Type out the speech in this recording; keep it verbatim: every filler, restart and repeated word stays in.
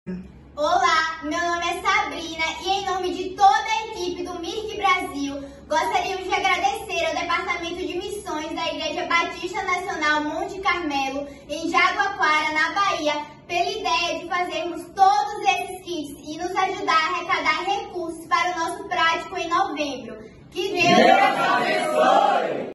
Olá, meu nome é Sabrina e em nome de toda a equipe do M I R C Brasil, gostaríamos de agradecer ao Departamento de Missões da Igreja Batista Nacional Monte Carmelo, em Jaguaquara, na Bahia, pela ideia de fazermos todos esses kits e nos ajudar a arrecadar recursos para o nosso prático em novembro. Que Deus abençoe!